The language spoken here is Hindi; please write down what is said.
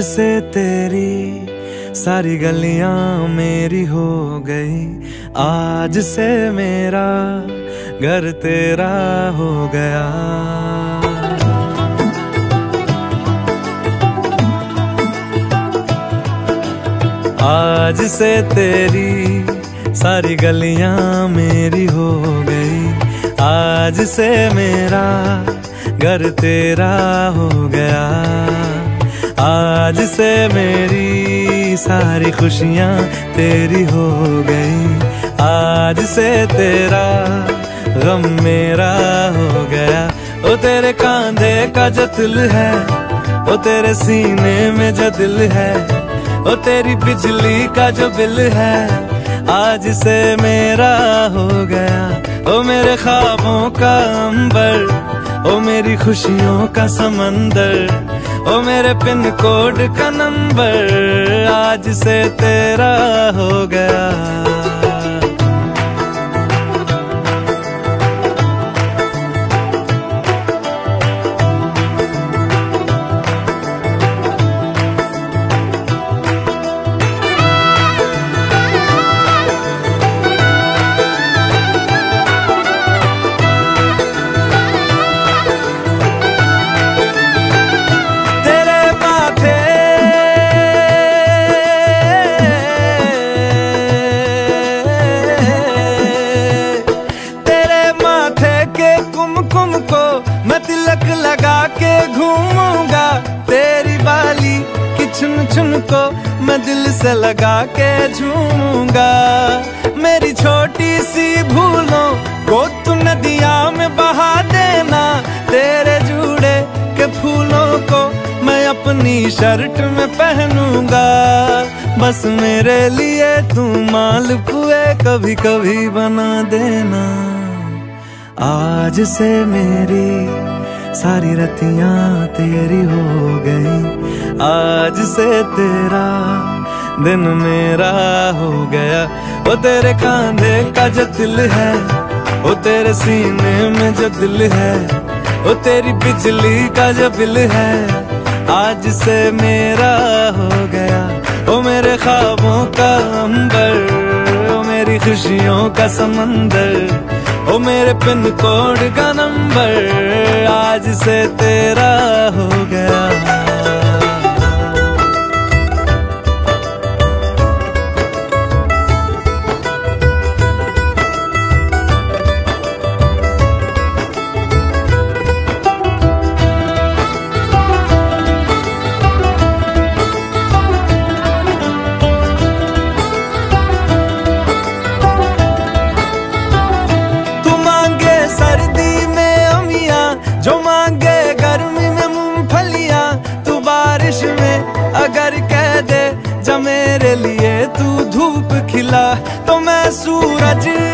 से तेरी सारी गलियां मेरी हो गई, आज से मेरा घर तेरा हो गया। आज से तेरी सारी गलियां मेरी हो गई, आज से मेरा घर तेरा हो गया। आज से मेरी सारी खुशियां तेरी हो गई, आज से तेरा गम मेरा हो गया। ओ तेरे कांधे का जो दिल है, ओ तेरे सीने में जो दिल है, ओ तेरी बिजली का जो बिल है, आज से मेरा हो गया। ओ मेरे ख्वाबों का अंबर, ओ मेरी खुशियों का समंदर, ओ मेरे पिन कोड का नंबर, आज से तेरा हो गया। लगा के घूमूंगा, तेरी बाली की चुन चुन को मैं दिल से लगा के झूमूंगा। मेरी छोटी सी भूलों को तू नदिया में बहा देना, तेरे जूड़े के फूलों को मैं अपनी शर्ट में पहनूंगा। बस मेरे लिए तू मालपुए कभी कभी बना देना। आज से मेरी सारी रतियां तेरी हो गई, आज से तेरा दिन मेरा हो गया। वो तेरे कांधे का जो दिल है, वो तेरे सीने में जो दिल है, वो तेरी बिजली का जो बिल है, आज से मेरा हो गया। वो मेरे ख्वाबों का अंबर, वो मेरी खुशियों का समंदर, ओ मेरे पिन कोड का नंबर, आज से तेरा हो गया। जो मांगे गर्मी में मूंगफलियां, तू बारिश में अगर कह दे जा मेरे लिए तू धूप खिला, तो मैं सूरज